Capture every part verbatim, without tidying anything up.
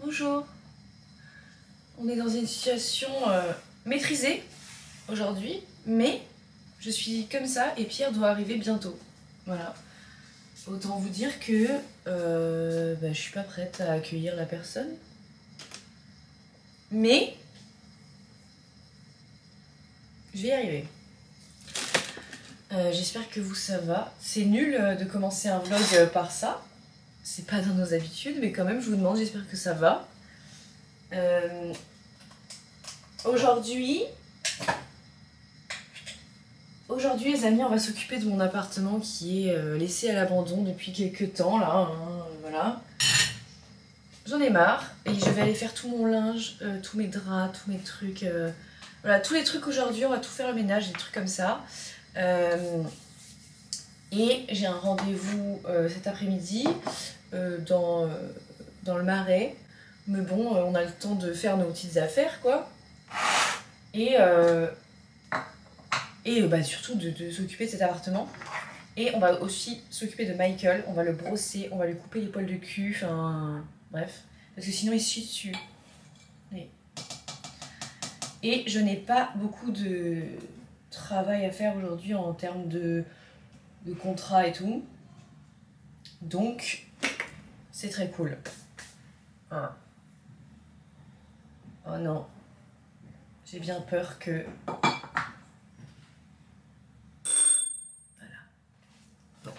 Bonjour. On est dans une situation euh, maîtrisée aujourd'hui, mais je suis comme ça et Pierre doit arriver bientôt. Voilà. Autant vous dire que euh, bah, je suis pas prête à accueillir la personne. Mais je vais y arriver. Euh, J'espère que vous ça va. C'est nul de commencer un vlog par ça. C'est pas dans nos habitudes, mais quand même je vous demande, j'espère que ça va. Euh, Aujourd'hui, aujourd'hui les amis, on va s'occuper de mon appartement qui est euh, laissé à l'abandon depuis quelques temps là. Hein, voilà. J'en ai marre et je vais aller faire tout mon linge, euh, tous mes draps, tous mes trucs. Euh, voilà, tous les trucs aujourd'hui, on va tout faire le ménage, des trucs comme ça. Euh, et j'ai un rendez-vous euh, cet après-midi euh, dans, euh, dans le Marais. Mais bon, euh, on a le temps de faire nos petites affaires, quoi. Et, euh, et bah, surtout de, de s'occuper de cet appartement. Et on va aussi s'occuper de Michael. On va le brosser, on va lui couper les poils de cul. Enfin, bref. Parce que sinon, il se chie dessus. Et, et je n'ai pas beaucoup de travail à faire aujourd'hui en termes de, de contrat et tout. Donc, c'est très cool. Voilà. Oh non, j'ai bien peur que... Voilà. Bon.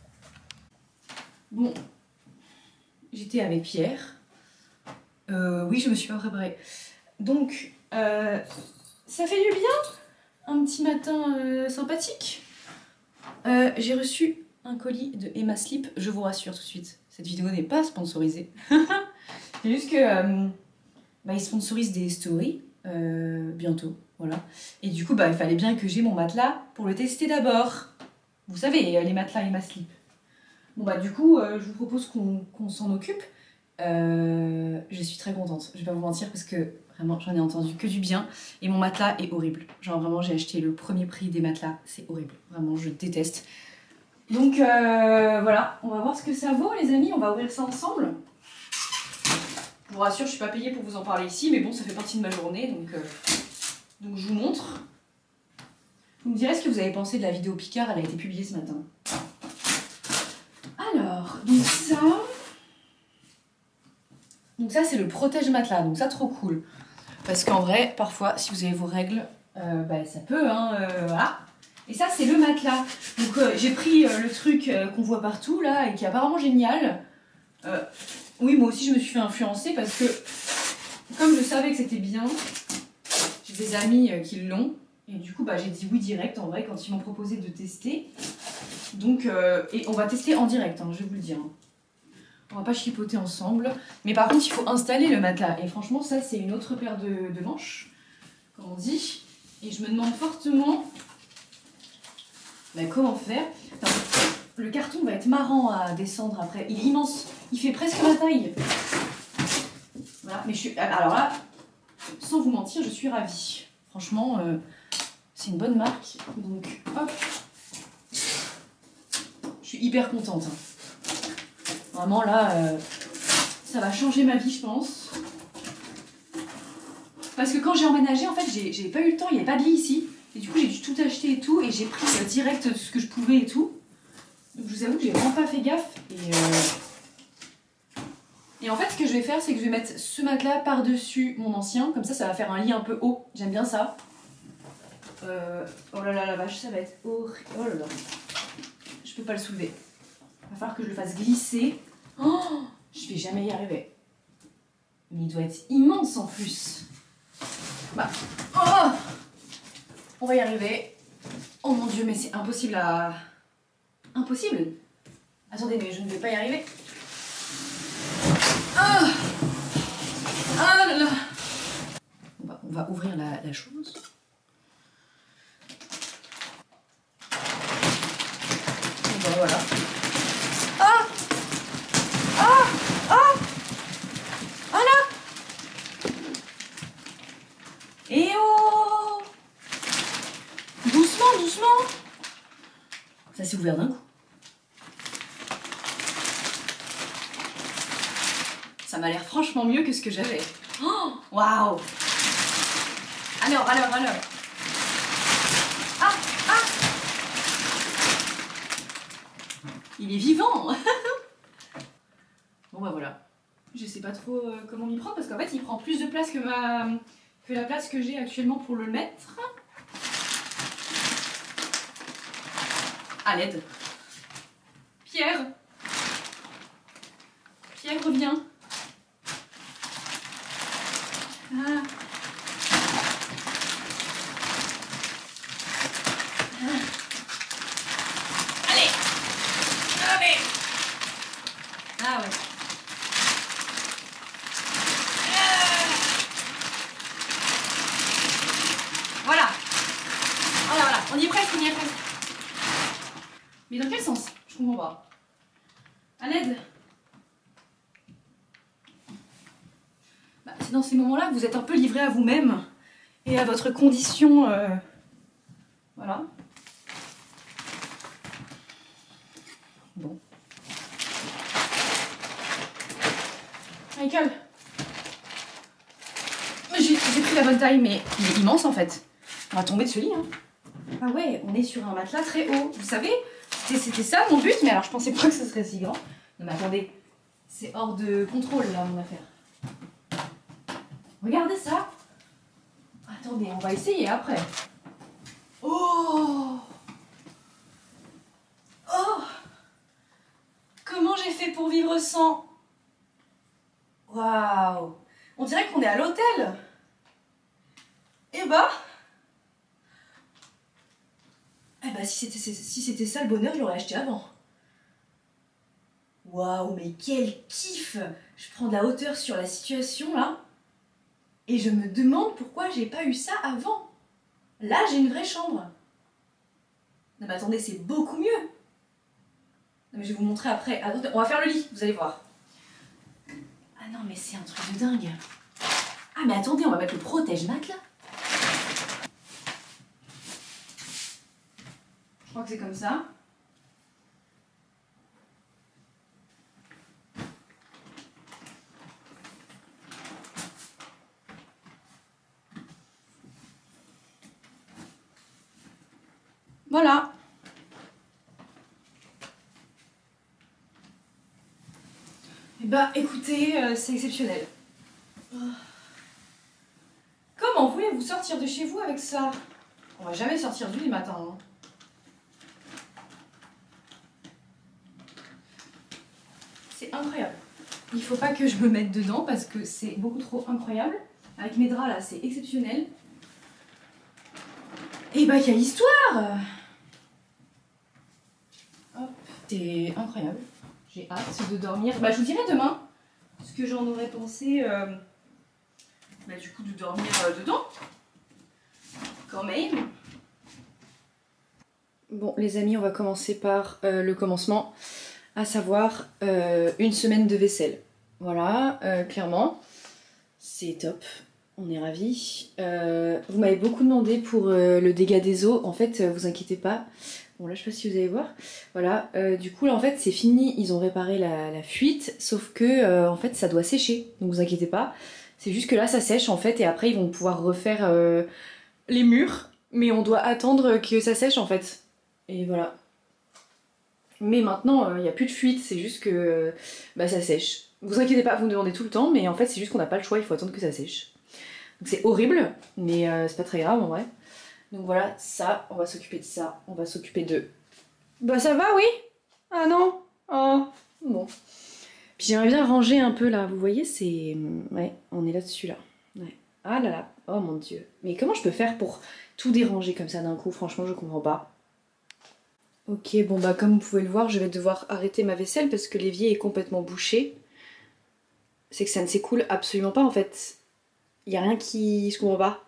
Bon, j'étais avec Pierre. Euh, oui, je me suis pas préparée. Donc, euh, ça fait du bien. Un petit matin euh, sympathique. Euh, j'ai reçu un colis de Emma Sleep, je vous rassure tout de suite. Cette vidéo n'est pas sponsorisée. C'est juste que... Euh, Bah, ils sponsorisent des stories euh, bientôt, voilà. Et du coup, bah, il fallait bien que j'ai mon matelas pour le tester d'abord. Vous savez, les matelas Emma Sleep. Bon bah du coup, euh, je vous propose qu'on qu'on s'en occupe. Euh, je suis très contente, je vais pas vous mentir parce que vraiment j'en ai entendu que du bien. Et mon matelas est horrible. Genre vraiment j'ai acheté le premier prix des matelas, c'est horrible. Vraiment je déteste. Donc euh, voilà, on va voir ce que ça vaut les amis, on va ouvrir ça ensemble. Je vous rassure, je suis pas payée pour vous en parler ici, mais bon, ça fait partie de ma journée, donc, euh, donc je vous montre. Vous me direz ce que vous avez pensé de la vidéo Picard, elle a été publiée ce matin. Alors, donc ça... Donc ça, c'est le protège-matelas, donc ça, trop cool. Parce qu'en vrai, parfois, si vous avez vos règles, euh, bah, ça peut, hein, euh, voilà. Et ça, c'est le matelas. Donc euh, j'ai pris euh, le truc euh, qu'on voit partout, là, et qui est apparemment génial. Euh, Oui, moi aussi je me suis fait influencer parce que comme je savais que c'était bien, j'ai des amis qui l'ont et du coup bah, j'ai dit oui direct en vrai quand ils m'ont proposé de tester. Donc, euh, et on va tester en direct, hein, je vais vous le dire. On va pas chipoter ensemble. Mais par contre il faut installer le matelas et franchement ça c'est une autre paire de, de manches, comme on dit. Et je me demande fortement bah, comment faire. Enfin, le carton va être marrant à descendre après. Il est immense. Il fait presque ma taille. Voilà, mais je suis... Alors là, sans vous mentir, je suis ravie. Franchement, euh, c'est une bonne marque. Donc, hop. Je suis hyper contente. Vraiment, là, euh, ça va changer ma vie, je pense. Parce que quand j'ai emménagé, en fait, j'ai pas eu le temps. Il n'y avait pas de lit ici. Et du coup, j'ai dû tout acheter et tout. Et j'ai pris euh, direct ce que je pouvais et tout. Donc, je vous avoue que j'ai vraiment pas fait gaffe. Et... Euh... Et en fait, ce que je vais faire, c'est que je vais mettre ce matelas par-dessus mon ancien. Comme ça, ça va faire un lit un peu haut. J'aime bien ça. Euh... Oh là là, la vache, ça va être horrible. Oh là là. Je peux pas le soulever. Il va falloir que je le fasse glisser. Oh, je vais jamais y arriver. Mais il doit être immense en plus. Bah. Oh, on va y arriver. Oh mon dieu, mais c'est impossible à... Impossible. Attendez, mais je ne vais pas y arriver. Ah, ah là là. On va, on va ouvrir la, la chose. Et ben voilà. Ah, ah, ah, ah là. Et oh, doucement, doucement. Ça s'est ouvert d'un coup. Ça ça m'a l'air franchement mieux que ce que j'avais. Oh, waouh! Alors, alors, alors. Ah, ah! Il est vivant. Bon bah voilà. Je sais pas trop euh, comment m'y prendre parce qu'en fait il prend plus de place que, ma... que la place que j'ai actuellement pour le mettre. À l'aide. Pierre. Pierre, reviens. Ah. Ah. Allez. Allez. Ah ouais. Voilà. Voilà, voilà. On y est presque, on y est presque. Mais dans quel sens? Je comprends pas. À l'aide. Bah, c'est dans ces moments-là que vous êtes un peu livré à vous-même et à votre condition. Euh... Voilà. Bon. Michael. J'ai pris la bonne taille, mais il est immense en fait. On va tomber de ce lit. Hein. Ah ouais, on est sur un matelas très haut. Vous savez, c'était ça mon but, mais alors je pensais pas que ce serait si grand. Non mais attendez, c'est hors de contrôle là mon affaire. Regardez ça. Attendez, on va essayer après. Oh! Oh! Comment j'ai fait pour vivre sans? Waouh! On dirait qu'on est à l'hôtel. Eh bah... Eh bah si c'était si c'était ça le bonheur, je l'aurais acheté avant. Waouh, mais quel kiff! Je prends de la hauteur sur la situation là. Et je me demande pourquoi j'ai pas eu ça avant. Là, j'ai une vraie chambre. Non mais attendez, c'est beaucoup mieux. Non mais je vais vous montrer après. Attendez, on va faire le lit, vous allez voir. Ah non mais c'est un truc de dingue. Ah mais attendez, on va mettre le protège-matelas. Je crois que c'est comme ça. Voilà. Eh bah écoutez, euh, c'est exceptionnel. Oh. Comment voulez-vous sortir de chez vous avec ça? On va jamais sortir du lit le matin. Hein. C'est incroyable. Il faut pas que je me mette dedans parce que c'est beaucoup trop incroyable. Avec mes draps là, c'est exceptionnel. Et bah quelle histoire! Hop, c'est incroyable. J'ai hâte de dormir. Bah je vous dirai demain ce que j'en aurais pensé. Euh... Bah du coup de dormir euh, dedans. Quand même. Bon les amis, on va commencer par euh, le commencement. À savoir euh, une semaine de vaisselle. Voilà, euh, clairement, c'est top, on est ravis. Euh, vous m'avez beaucoup demandé pour euh, le dégât des eaux, en fait, euh, vous inquiétez pas. Bon là, je sais pas si vous allez voir. Voilà, euh, du coup là, en fait, c'est fini, ils ont réparé la, la fuite, sauf que, euh, en fait, ça doit sécher, donc vous inquiétez pas. C'est juste que là, ça sèche, en fait, et après, ils vont pouvoir refaire euh, les murs, mais on doit attendre que ça sèche, en fait. Et voilà. Mais maintenant, il euh, n'y a plus de fuite, c'est juste que euh, bah, ça sèche. Vous inquiétez pas, vous me demandez tout le temps, mais en fait c'est juste qu'on n'a pas le choix, il faut attendre que ça sèche. Donc c'est horrible, mais euh, c'est pas très grave en vrai. Donc voilà, ça, on va s'occuper de ça, on va s'occuper de... Bah ça va, oui? Ah non? Oh, bon. Puis j'aimerais bien ranger un peu là, vous voyez, c'est... Ouais, on est là-dessus là. Ouais. Ah là là, oh mon dieu. Mais comment je peux faire pour tout déranger comme ça d'un coup? Franchement, je comprends pas. Ok, bon bah comme vous pouvez le voir, je vais devoir arrêter ma vaisselle parce que l'évier est complètement bouché. C'est que ça ne s'écoule absolument pas en fait. Il n'y a rien qui... je comprends pas.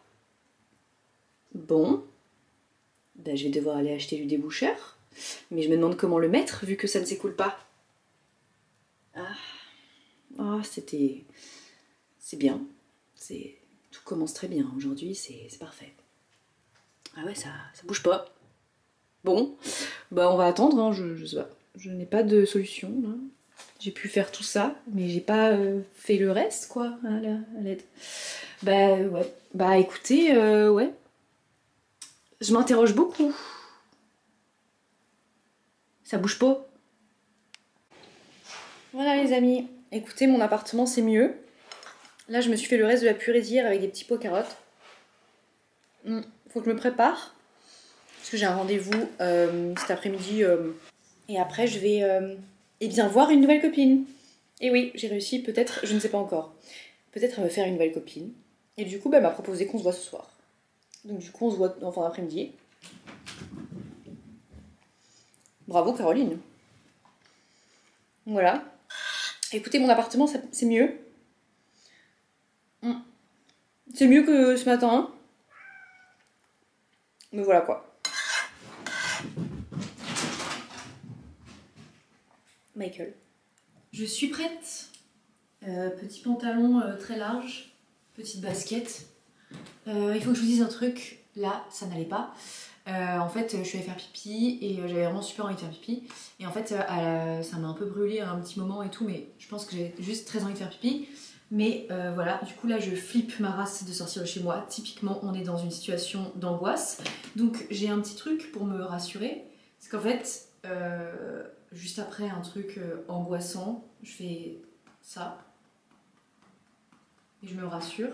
Bon. Bah je vais devoir aller acheter du déboucheur. Mais je me demande comment le mettre vu que ça ne s'écoule pas. Ah, oh, c'était... c'est bien. C'est... Tout commence très bien aujourd'hui, c'est parfait. Ah ouais, ça, ça bouge pas. Bon, bah on va attendre, hein, je, je sais pas. Je n'ai pas de solution là. j'ai pu faire tout ça, mais j'ai pas euh, fait le reste, quoi, à la- à l'aide. Bah ouais, bah écoutez, euh, ouais. Je m'interroge beaucoup. Ça bouge pas. Voilà les amis, écoutez, mon appartement c'est mieux. Là je me suis fait le reste de la purée d'hier avec des petits pots carottes. Hum, faut que je me prépare. Parce que j'ai un rendez-vous euh, cet après-midi. Euh, et après je vais euh, eh bien voir une nouvelle copine. Et oui, j'ai réussi peut-être, je ne sais pas encore, peut-être à me faire une nouvelle copine. Et du coup, bah, elle m'a proposé qu'on se voit ce soir. Donc du coup, on se voit en fin d'après-midi. Bravo Caroline. Voilà. Écoutez, mon appartement, c'est mieux. C'est mieux que ce matin. Mais voilà quoi. Michael. Je suis prête. Euh, petit pantalon euh, très large. Petite basket. Euh, il faut que je vous dise un truc. Là, ça n'allait pas. Euh, en fait, je suis allée faire pipi et euh, j'avais vraiment super envie de faire pipi. Et en fait, euh, ça m'a un peu brûlé un petit moment et tout, mais je pense que j'ai juste très envie de faire pipi. Mais euh, voilà, du coup là je flippe ma race de sortir de chez moi. Typiquement, on est dans une situation d'angoisse. Donc j'ai un petit truc pour me rassurer. C'est qu'en fait, euh, juste après un truc euh, angoissant, je fais ça. Et je me rassure.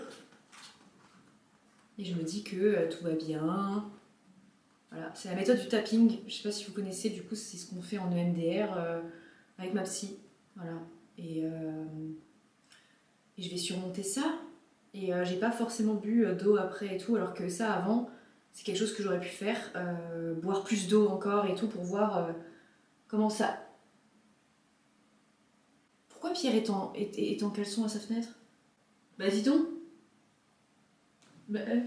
Et je me dis que euh, tout va bien. Voilà, c'est la méthode du tapping. Je sais pas si vous connaissez, du coup c'est ce qu'on fait en E M D R euh, avec ma psy. Voilà. Et, euh, et je vais surmonter ça. Et euh, j'ai pas forcément bu euh, d'eau après et tout, alors que ça avant, c'est quelque chose que j'aurais pu faire. Euh, boire plus d'eau encore et tout pour voir euh, comment ça. Pourquoi Pierre est en, est, est en caleçon à sa fenêtre? Bah dis donc. Bah. Euh...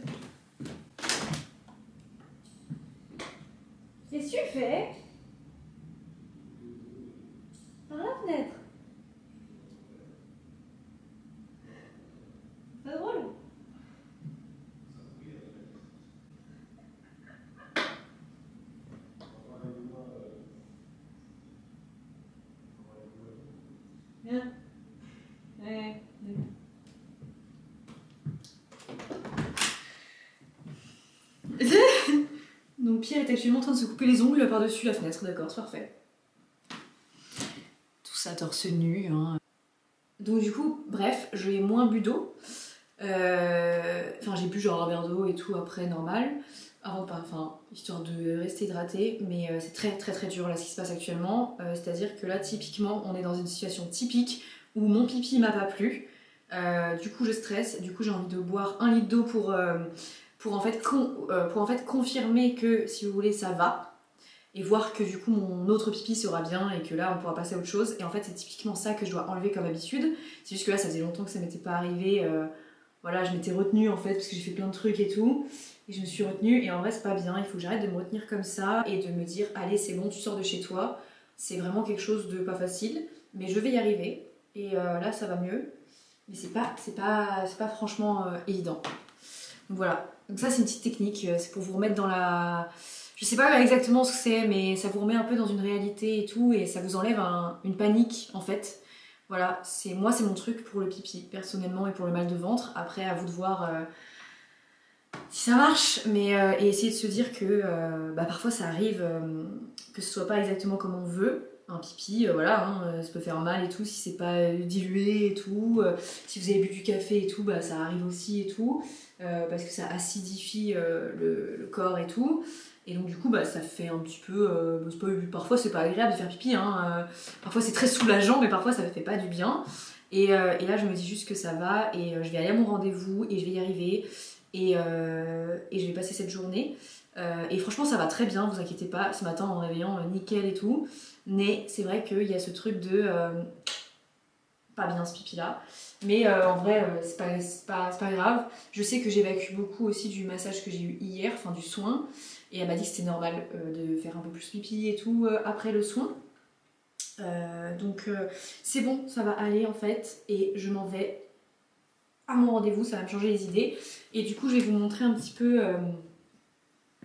Qu'est-ce que tu fais? Par la fenêtre. C'est drôle. Bien. Ouais. Donc Pierre est actuellement en train de se couper les ongles par-dessus la fenêtre, d'accord, c'est parfait. Tout ça torse nu, hein. Donc du coup, bref, j'ai moins bu d'eau. Euh... Enfin, j'ai bu genre un verre d'eau et tout après, normal. Avant, pas, enfin, histoire de rester hydraté. Mais euh, c'est très très très dur là ce qui se passe actuellement. Euh, C'est-à-dire que là, typiquement, on est dans une situation typique où mon pipi m'a pas plu. Euh, du coup, je stresse. Du coup, j'ai envie de boire un litre d'eau pour, euh, pour, en fait, con... euh, pour en fait confirmer que, si vous voulez, ça va. Et voir que du coup mon autre pipi sera bien et que là on pourra passer à autre chose. Et en fait c'est typiquement ça que je dois enlever comme habitude. C'est juste que là ça faisait longtemps que ça m'était pas arrivé. Euh, voilà, je m'étais retenue en fait parce que j'ai fait plein de trucs et tout. Et je me suis retenue et en vrai c'est pas bien. Il faut que j'arrête de me retenir comme ça et de me dire allez c'est bon tu sors de chez toi. C'est vraiment quelque chose de pas facile. Mais je vais y arriver. Et euh, là ça va mieux. Mais c'est pas, c'est pas, c'est pas franchement euh, évident. Donc voilà. Donc ça c'est une petite technique. C'est pour vous remettre dans la... Je sais pas exactement ce que c'est, mais ça vous remet un peu dans une réalité et tout, et ça vous enlève un, une panique en fait. Voilà, c'est moi c'est mon truc pour le pipi, personnellement, et pour le mal de ventre. Après, à vous de voir euh, si ça marche, mais euh, et essayer de se dire que euh, bah, parfois ça arrive euh, que ce soit pas exactement comme on veut. Un pipi, euh, voilà, hein, ça peut faire mal et tout, si c'est pas euh, dilué et tout. Euh, si vous avez bu du café et tout, bah, ça arrive aussi et tout, euh, parce que ça acidifie euh, le, le corps et tout. Et donc du coup bah, ça fait un petit peu, euh, pas, parfois c'est pas agréable de faire pipi, hein, euh, parfois c'est très soulageant mais parfois ça ne fait pas du bien. Et, euh, et là je me dis juste que ça va et euh, je vais aller à mon rendez-vous et je vais y arriver et, euh, et je vais passer cette journée. Euh, et franchement ça va très bien, vous inquiétez pas, ce matin en me réveillant euh, nickel et tout. Mais c'est vrai qu'il y a ce truc de euh, pas bien ce pipi là. Mais euh, en vrai, euh, c'est pas, pas, pas grave. Je sais que j'évacue beaucoup aussi du massage que j'ai eu hier, enfin du soin. Et elle m'a dit que c'était normal euh, de faire un peu plus pipi et tout euh, après le soin. Euh, donc euh, c'est bon, ça va aller en fait. Et je m'en vais à mon rendez-vous, ça va me changer les idées. Et du coup, je vais vous montrer un petit peu euh,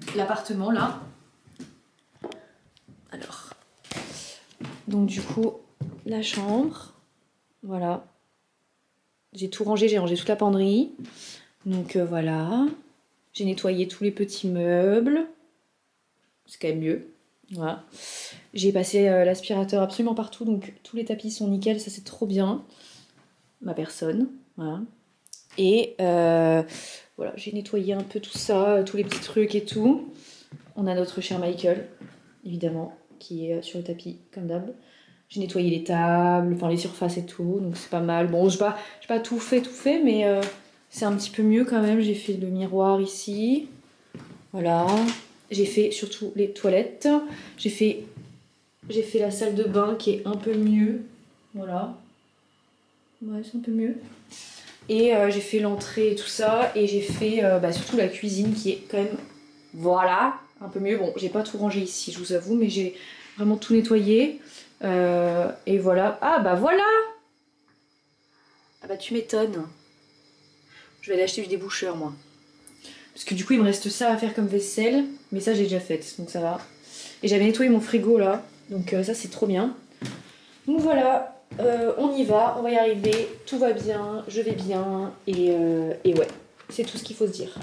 l'appartement là. Alors, donc du coup, la chambre. Voilà. J'ai tout rangé, j'ai rangé toute la penderie. Donc euh, voilà. J'ai nettoyé tous les petits meubles. C'est quand même mieux. Voilà. J'ai passé euh, l'aspirateur absolument partout, donc tous les tapis sont nickel, ça c'est trop bien. Ma personne, voilà. Et euh, voilà, j'ai nettoyé un peu tout ça, tous les petits trucs et tout. On a notre cher Michael, évidemment, qui est sur le tapis, comme d'hab. J'ai nettoyé les tables, enfin les surfaces et tout, donc c'est pas mal. Bon, j'ai pas, j'ai pas tout fait, tout fait, mais euh, c'est un petit peu mieux quand même. J'ai fait le miroir ici, voilà. J'ai fait surtout les toilettes. J'ai fait, j'ai fait la salle de bain qui est un peu mieux, voilà. Ouais, c'est un peu mieux. Et euh, j'ai fait l'entrée et tout ça, et j'ai fait euh, bah, surtout la cuisine qui est quand même, voilà, un peu mieux. Bon, j'ai pas tout rangé ici, je vous avoue, mais j'ai vraiment tout nettoyé. Euh, et voilà. Ah bah voilà. Ah bah tu m'étonnes. Je vais aller acheter du déboucheur moi. Parce que du coup il me reste ça à faire comme vaisselle. Mais ça j'ai déjà fait, donc ça va. Et j'avais nettoyé mon frigo là. Donc euh, ça c'est trop bien. Donc voilà, euh, on y va, on va y arriver. Tout va bien, je vais bien. Et, euh, et ouais, c'est tout ce qu'il faut se dire.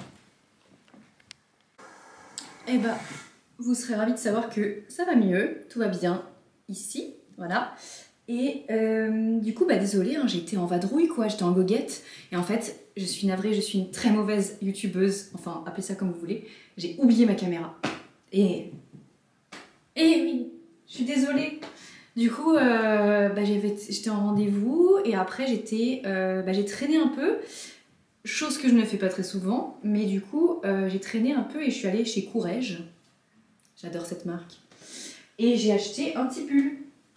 Eh bah, vous serez ravis de savoir que ça va mieux, tout va bien ici, voilà. Et euh, du coup, bah désolée, hein, j'ai été en vadrouille quoi, j'étais en goguette. Et en fait, je suis navrée, je suis une très mauvaise youtubeuse, enfin appelez ça comme vous voulez. J'ai oublié ma caméra. Et... Et oui, je suis désolée. Du coup, euh, bah, j'étais en rendez-vous et après j'étais, euh, bah, j'ai traîné un peu. Chose que je ne fais pas très souvent, mais du coup, euh, j'ai traîné un peu et je suis allée chez Courrèges. J'adore cette marque. Et j'ai acheté un petit pull.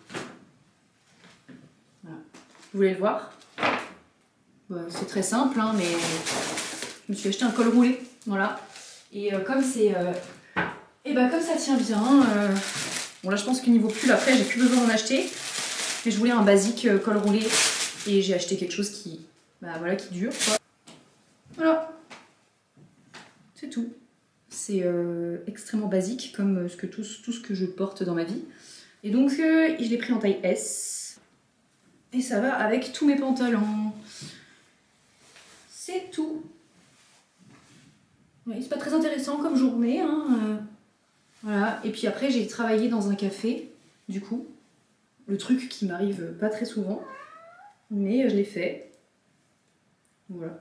Voilà. Vous voulez le voir? Bah, c'est très simple, hein, mais je me suis acheté un col roulé. Voilà. Et euh, comme c'est... Euh... Et bah comme ça tient bien... Euh... Bon là je pense que niveau pull, après j'ai plus besoin d'en acheter. Mais je voulais un basique euh, col roulé. Et j'ai acheté quelque chose qui... Bah voilà, qui dure, quoi. Voilà. C'est tout. C'est euh, extrêmement basique, comme ce que, tout, tout ce que je porte dans ma vie. Et donc, euh, je l'ai pris en taille S. Et ça va avec tous mes pantalons. C'est tout. Oui, c'est pas très intéressant comme journée. Hein. Euh, voilà. Et puis après, j'ai travaillé dans un café, du coup. Le truc qui m'arrive pas très souvent. Mais je l'ai fait. Voilà.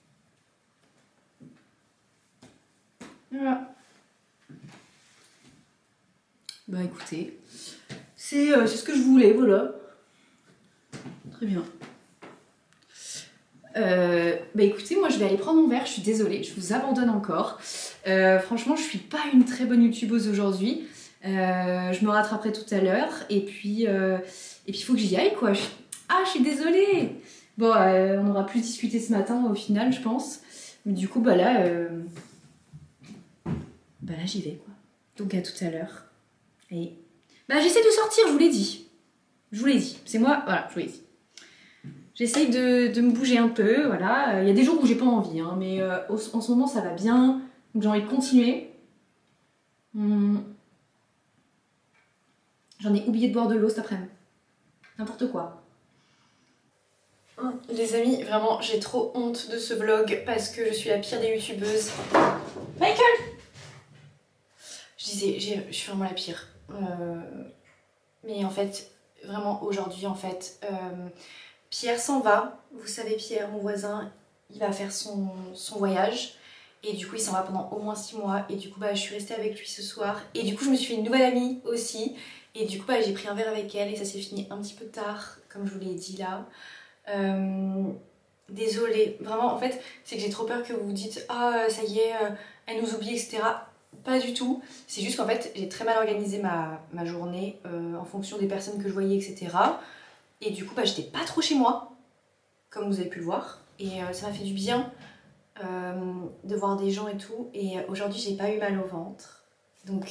Voilà. Bah écoutez, c'est euh, ce que je voulais, voilà. Très bien. Euh, bah écoutez, moi je vais aller prendre mon verre, je suis désolée, je vous abandonne encore. Euh, franchement, je suis pas une très bonne youtubeuse aujourd'hui. Euh, je me rattraperai tout à l'heure et puis euh, et puis il faut que j'y aille quoi. Je... Ah, je suis désolée. Bon, euh, on aura plus discuté ce matin au final, je pense. Mais du coup, bah là, euh... bah là j'y vais quoi. Donc à tout à l'heure. Et bah j'essaie de sortir, je vous l'ai dit. Je vous l'ai dit. C'est moi, voilà, je vous l'ai dit. J'essaye de, de me bouger un peu, voilà. Il y a des jours où j'ai pas envie, hein, mais euh, en ce moment ça va bien, donc j'ai envie de continuer. Hum. J'en ai oublié de boire de l'eau cet après-midi. N'importe quoi. Les amis, vraiment, j'ai trop honte de ce vlog parce que je suis la pire des youtubeuses. Michael! Je disais, je suis vraiment la pire. Euh, mais en fait, vraiment aujourd'hui, en fait... Euh, Pierre s'en va, vous savez Pierre, mon voisin, il va faire son, son voyage et du coup il s'en va pendant au moins six mois et du coup bah, je suis restée avec lui ce soir et du coup je me suis fait une nouvelle amie aussi et du coup bah, j'ai pris un verre avec elle et ça s'est fini un petit peu tard comme je vous l'ai dit là. Euh, désolée, vraiment en fait c'est que j'ai trop peur que vous vous dites ah ça y est, euh, elle nous oublie et cetera. Pas du tout, c'est juste qu'en fait j'ai très mal organisé ma, ma journée euh, en fonction des personnes que je voyais et cetera. Et du coup, bah, j'étais pas trop chez moi, comme vous avez pu le voir. Et euh, ça m'a fait du bien euh, de voir des gens et tout. Et euh, aujourd'hui, j'ai pas eu mal au ventre. Donc,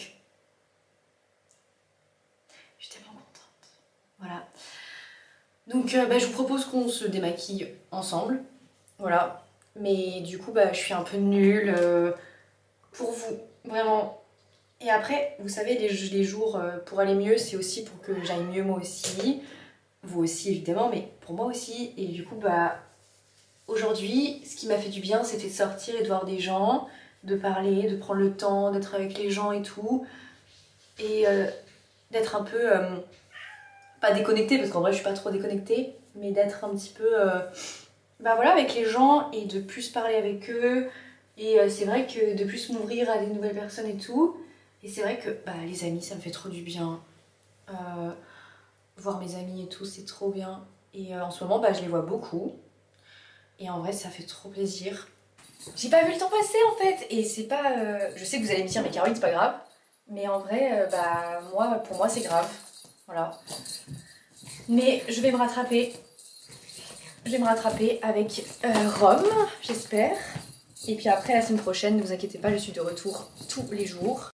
j'étais vraiment contente. Voilà. Donc, euh, bah, je vous propose qu'on se démaquille ensemble. Voilà. Mais du coup, bah, je suis un peu nulle euh, pour vous. Vraiment. Et après, vous savez, les, les jours euh, pour aller mieux, c'est aussi pour que j'aille mieux moi aussi. vous aussi évidemment, mais pour moi aussi. Et du coup, bah aujourd'hui, ce qui m'a fait du bien, c'était de sortir et de voir des gens, de parler, de prendre le temps, d'être avec les gens et tout. Et euh, d'être un peu, euh, pas déconnectée, parce qu'en vrai je suis pas trop déconnectée, mais d'être un petit peu, euh, bah voilà, avec les gens et de plus parler avec eux. Et euh, c'est vrai que de plus m'ouvrir à des nouvelles personnes et tout. Et c'est vrai que bah, les amis, ça me fait trop du bien. Euh, voir mes amis et tout, c'est trop bien. Et euh, en ce moment, bah, je les vois beaucoup. Et en vrai, ça fait trop plaisir. J'ai pas vu le temps passer en fait. Et c'est pas... Euh... Je sais que vous allez me dire, mais Caroline, c'est pas grave. Mais en vrai, euh, bah, moi, pour moi, c'est grave. Voilà. Mais je vais me rattraper. Je vais me rattraper avec euh, Rome, j'espère. Et puis après, la semaine prochaine, ne vous inquiétez pas, je suis de retour tous les jours.